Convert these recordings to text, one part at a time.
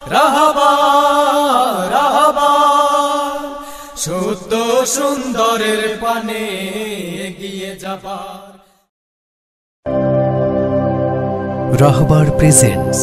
রাহবার রাহবার সত্য সুন্দরের পানে এগিয়ে যাবার। রাহবার প্রেজেন্টস।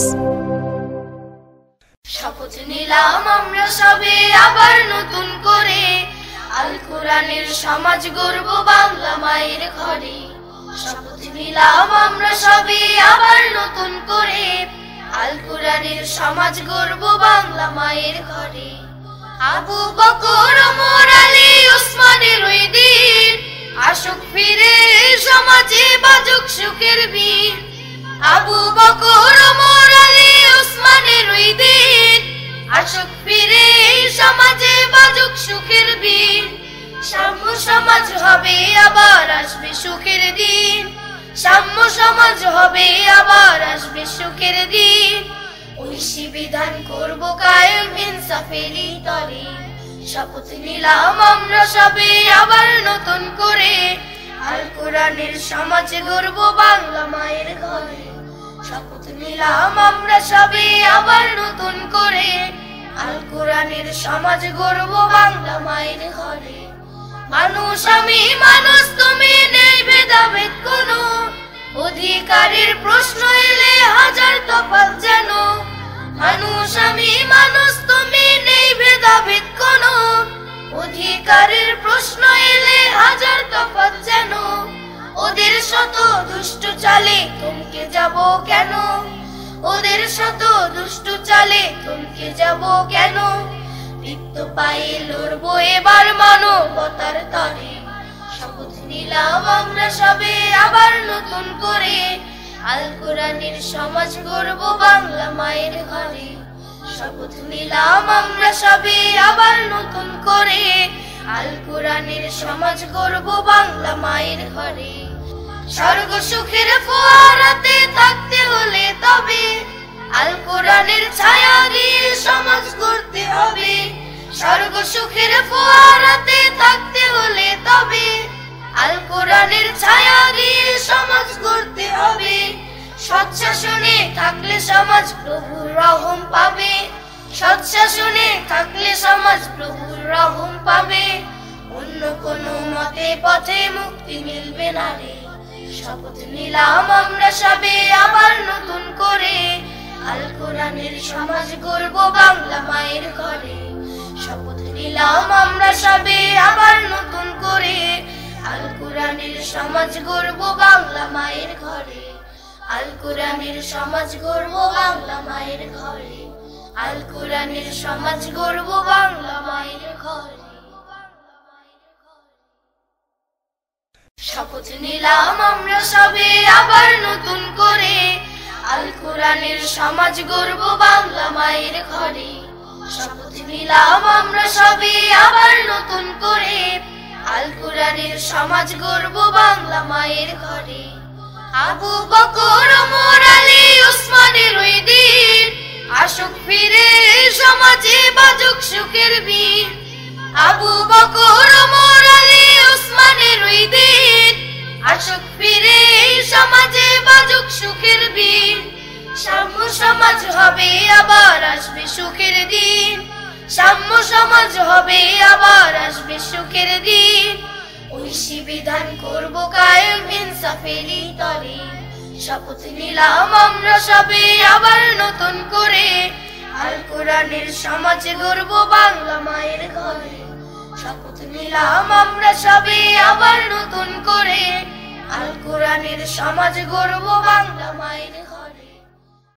শপথ নিলাম আমরা সবে আবার নতুন করে, আল কোরআনের সমাজ গড়ব বাংলা মায়ের ঘরে। শপথ নিলাম আমরা সবে আবার নতুন করে, আল কোরআনের সমাজ গড়ব বাংলা মায়ের ঘরে। আবু বকর, ওমর, আলী, ওসমানের ওই দিন আসুক ফিরে সমাজে বাজুক সুখের বীর। আবু বকর, ওমর, আলী, ওসমানের ওই দিন আসুক ফিরে সমাজে বাজুক সুখের বীর। সাম্য সমাজ হবে আবার আসবে সুখের দিন, সাম্য সমাজ হবে আবার আসবে সুখের দিন। ঐশী বিধান করব কায়েম ইনসাফেরই তরে। শপথ নিলাম আমরা সবে আবার নতুন করে, আল কোরআনের সমাজ গড়ব বাংলা মায়ের ঘরে। শপথ নিলাম আমরা সবে আবার নতুন করে, আল কোরআনের সমাজ গড়ব বাংলা মায়ের ঘরে। মানুষ আমি মানুষ তুমি, নেই ভেদাভেদ কোনো, অধিকারের প্রশ্ন এলে হাজার তফাৎ যেন। মানুষ আমি মানুষ তুমি, নেই ভেদাভেদ কোনো, অধিকারের প্রশ্ন এলে হাজার তফাৎ যেন। ওদের শত দুষ্ট চালে থমকে যাব কেন, ওদের শত দুষ্ট চালে থমকে যাব কেন। বৃত্ত পায়ে লড়বো এবার মানবতার তরে। শপথ নিলাম আমরা সবে আবার নতুন করে, আল কোরআনের সমাজ গড়ব বাংলা মায়ের ঘরে। শপথ নিলাম আমরা সবে আবার নতুন করে, আল কোরআনের সমাজ গড়ব বাংলা মায়ের ঘরে। স্বর্গ সুখের ফোয়ারাতে থাকতে হলে তবে, আল কোরআনের ছায়া দিয়ে সমাজ গড়তে হবে। স্বর্গ সুখের ফোয়ারাতে থাকতে হলে তবে, আল কোরআনের ছায়া দিয়ে সমাজ গড়তে হবে। সৎ শাসনে থাকলে সমাজ প্রভুর রহম পাবে, সৎ শাসনে থাকলে সমাজ প্রভুর রহম পাবে। অন্য কোনো মতে পথে মুক্তি মিলবে না রে। শপথ নিলাম আমরা সবে আবার নতুন করে, আল কোরআনের সমাজ গড়ব বাংলা মায়ের ঘরে। শপথ নিলাম আমরা সবে আবার নতুন করে, আল কোরআনের সমাজ গড়ব বাংলা মায়ের ঘরে। আল কোরআনের সমাজ গড়ব বাংলা মায়ের ঘরে, আল কোরআনের সমাজ গড়ব বাংলা মায়ের ঘরে। শপথ নিলাম আমরা সবে আবার নতুন করে, আল কোরআনের সমাজ গড়ব বাংলা মায়ের ঘরে। শপথ নিলাম আমরা সবে আবার নতুন করে, আল কোরআনের সমাজ গড়ব বাংলা মায়ের ঘরে। আবু বকর, ওমর, আলী, ওসমানের ওই দিন আসুক ফিরে সমাজে বাজুক সুখের বীর। আবু বকর, ওমর, আলী, ওসমানের ওই দিন আসুক ফিরে সমাজে বাজুক সুখের বীর। সাম্য সমাজ হবে আবার আসবে সুখের দিন, সাম্য সমাজ হবে আবার আসবে সুখের দিন। ঐশী বিধান করব কায়েম ইনসাফেরই তরে। শপথ নিলাম আমরা সবে আবার নতুন করে, আল কোরআনের সমাজ গড়ব বাংলা মায়ের ঘরে। শপথ নিলাম আমরা সবে আবার নতুন করে, আল কোরআনের সমাজ গড়ব বাংলা মায়ের ঘরে।